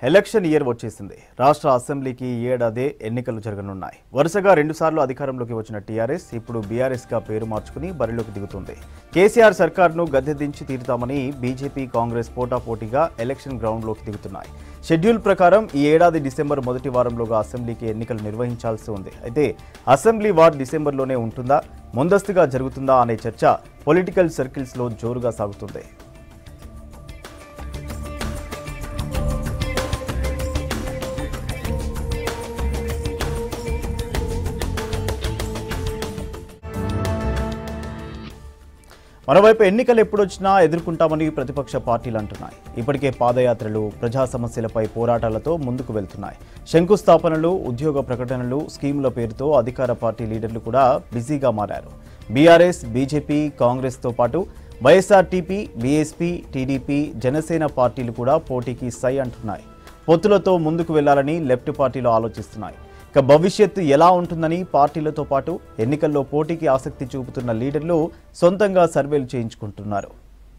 Election year వచ్చేసింది. రాష్ట్ర అసెంబ్లీకి ఏడాదే ఎన్నికలు జరగనున్నాయి. వరుసగా 2 సార్లు అధికారంలోకి వచ్చిన టీఆర్ఎస్ ఇప్పుడు బీఆర్ఎస్ గా పేరు మార్చుకుని బరిలోకి దిగుతుంది. కేసీఆర్ సర్కార్ను గద్దెదించి తీరుతామని బీజేపీ, కాంగ్రెస్ పోటాపోటీగా ఎలక్షన్ గ్రౌండ్లోకి దిగుతున్నాయి. షెడ్యూల్ ప్రకారం ఈ ఏడాది డిసెంబర్ మొదటి వారంలోగా అసెంబ్లీకి ఎన్నికలు నిర్వహించాల్సి ఉంది. అయితే అసెంబ్లీ వార్ డిసెంబర్లోనే ఉంటుందా, ముందస్తుగా జరుగుతుందా అనే చర్చ పొలిటికల్ సర్కిల్స్లో జోరుగా సాగుతుంది. మరోవైపు ఎన్నికలు ఎప్పుడొచ్చినా ఎదుర్కొంటామని ప్రతిపక్ష పార్టీలు అంటున్నాయి. ఇప్పటికే పాదయాత్రలు, ప్రజా సమస్యలపై పోరాటాలతో ముందుకు వెళ్తున్నాయి. శంకుస్థాపనలు, ఉద్యోగ ప్రకటనలు, స్కీముల పేరుతో అధికార పార్టీ లీడర్లు కూడా బిజీగా మారారు. బీఆర్ఎస్, బీజేపీ, కాంగ్రెస్తో పాటు వైఎస్ఆర్టీపీ, బీఎస్పీ, టీడీపీ, జనసేన పార్టీలు కూడా పోటీకి సై అంటున్నాయి. పొత్తులతో ముందుకు వెళ్లాలని లెఫ్ట్ పార్టీలు ఆలోచిస్తున్నాయి. ఇక భవిష్యత్తు ఎలా ఉంటుందని పార్టీలతో పాటు ఎన్నికల్లో పోటీకి ఆసక్తి చూపుతున్న లీడర్లు సొంతంగా సర్వేలు చేయించుకుంటున్నారు.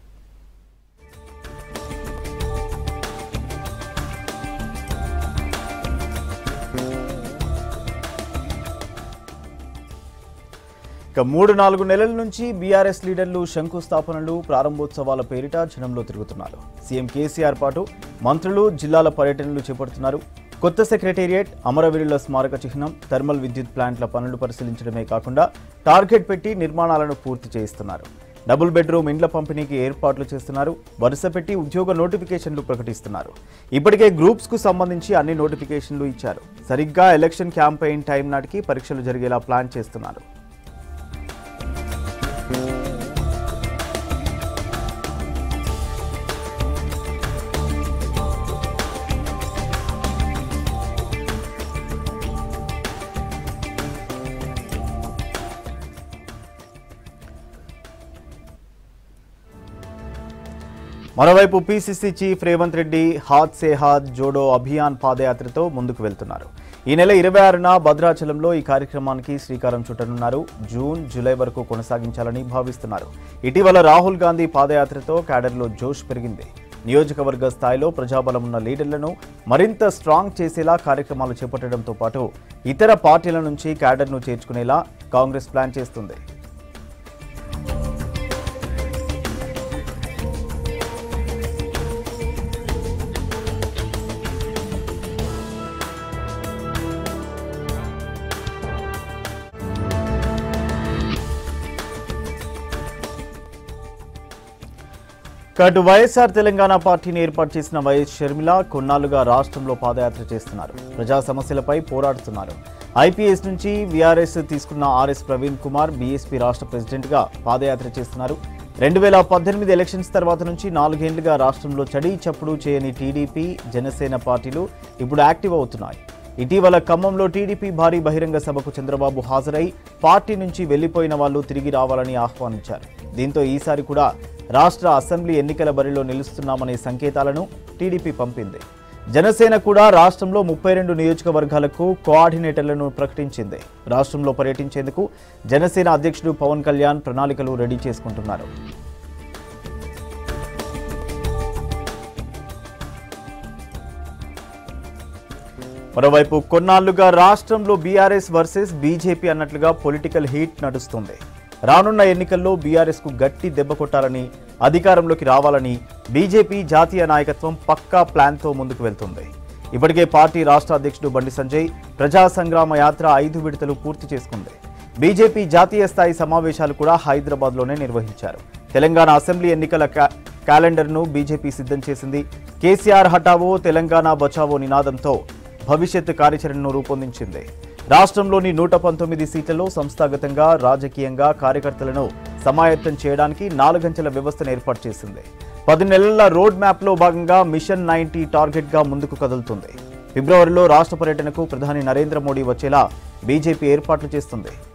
ఇక 3-4 నెలల నుంచి బీఆర్ఎస్ లీడర్లు శంకుస్థాపనలు, ప్రారంభోత్సవాల పేరిట జనంలో తిరుగుతున్నారు. సీఎం కేసీఆర్ పాటు మంత్రులు జిల్లాల పర్యటనలు చేపడుతున్నారు. కొత్త సెక్రటేరియట్, అమరవీరుల స్మారక చిహ్నం, థర్మల్ విద్యుత్ ప్లాంట్ల పనులు పరిశీలించడమే కాకుండా టార్గెట్ పెట్టి నిర్మాణాలను పూర్తి చేయిస్తున్నారు. డబుల్ బెడ్రూమ్ ఇండ్ల పంపిణీకి ఏర్పాట్లు చేస్తున్నారు. వరుస పెట్టి ఉద్యోగ నోటిఫికేషన్లు ప్రకటిస్తున్నారు. ఇప్పటికే గ్రూప్స్కు సంబంధించి అన్ని నోటిఫికేషన్లు ఇచ్చారు. సరిగ్గా ఎలక్షన్ క్యాంపెయిన్ టైం నాటికి పరీక్షలు జరిగేలా ప్లాన్ చేస్తున్నారు. మరోవైపు పీసీసీ చీఫ్ రేవంత్ రెడ్డి హాత్ సే హాత్ జోడో అభియాన్ పాదయాత్రతో ముందుకు వెళ్తున్నారు. ఈ నెల 26న భద్రాచలంలో ఈ కార్యక్రమానికి శ్రీకారం చుట్టనున్నారు. జూన్, జూలై వరకు కొనసాగించాలని భావిస్తున్నారు. ఇటీవల రాహుల్ గాంధీ పాదయాత్రతో క్యాడర్లో జోష్ పెరిగింది. నియోజకవర్గ స్థాయిలో ప్రజాబలం ఉన్న లీడర్లను మరింత స్ట్రాంగ్ చేసేలా కార్యక్రమాలు చేపట్టడంతో పాటు ఇతర పార్టీల నుంచి క్యాడర్ను చేర్చుకునేలా కాంగ్రెస్ ప్లాన్ చేస్తుంది. అటు వైఎస్ఆర్ తెలంగాణ పార్టీని ఏర్పాటు చేసిన వైఎస్ షర్మిల కొన్నాళ్లుగా రాష్ట్రంలో పాదయాత్ర చేస్తున్నారు. ప్రజా సమస్యలపై పోరాడుతున్నారు. ఐపీఎస్ నుంచి వీఆర్ఎస్ తీసుకున్న ఆర్ఎస్ ప్రవీణ్ కుమార్ బీఎస్పీ రాష్ట్ర ప్రెసిడెంట్గా పాదయాత్ర చేస్తున్నారు. 2018 ఎలక్షన్స్ తర్వాత నుంచి 4 ఏళ్లుగా రాష్ట్రంలో చడీ చప్పుడు చేయని టీడీపీ, జనసేన పార్టీలు ఇప్పుడు యాక్టివ్ అవుతున్నాయి. ఇటీవల ఖమ్మంలో టీడీపీ భారీ బహిరంగ సభకు చంద్రబాబు హాజరై పార్టీ నుంచి వెళ్లిపోయిన వాళ్లు తిరిగి రావాలని ఆహ్వానించారు. దీంతో ఈసారి కూడా రాష్ట్ర అసెంబ్లీ ఎన్నికల బరిలో నిలుస్తున్నామనే సంకేతాలను టీడీపీ పంపింది. జనసేన కూడా రాష్ట్రంలో 32 నియోజకవర్గాలకు కోఆర్డినేటర్లను ప్రకటించింది. రాష్ట్రంలో పర్యటించేందుకు జనసేన అధ్యక్షుడు పవన్ కళ్యాణ్ ప్రణాళికలు రెడీ చేసుకుంటున్నారు. మరోవైపు కొన్నాళ్లుగా రాష్ట్రంలో బీఆర్ఎస్ వర్సెస్ బీజేపీ అన్నట్లుగా పొలిటికల్ హీట్ నడుస్తుంది. రానున్న ఎన్నికల్లో బీఆర్ఎస్కు గట్టి దెబ్బ కొట్టాలని, అధికారంలోకి రావాలని బీజేపీ జాతీయ నాయకత్వం పక్కా ప్లాన్తో ముందుకు వెళ్తుంది. ఇప్పటికే పార్టీ రాష్ట్ర అధ్యక్షుడు బండి సంజయ్ ప్రజా సంగ్రామ యాత్ర 5 విడతలు పూర్తి చేసుకుంది. బీజేపీ జాతీయ స్థాయి సమావేశాలు కూడా హైదరాబాద్లోనే నిర్వహించారు. తెలంగాణ అసెంబ్లీ ఎన్నికల క్యాలెండర్ను బీజేపీ సిద్ధం చేసింది. కేసీఆర్ హటావో, తెలంగాణ బచావో నినాదంతో భవిష్యత్ కార్యాచరణను రూపొందించింది. రాష్ట్రంలోని 119 సీట్లలో సంస్థాగతంగా, రాజకీయంగా కార్యకర్తలను సమాయత్తం చేయడానికి 4 అంచెల వ్యవస్థను ఏర్పాటు చేసింది. 10 నెలల రోడ్ మ్యాప్లో భాగంగా మిషన్ 90 టార్గెట్గా ముందుకు కదులుతుంది. ఫిబ్రవరిలో రాష్ట్ర పర్యటనకు ప్రధాని నరేంద్ర మోడీ వచ్చేలా బీజేపీ ఏర్పాట్లు చేస్తుంది.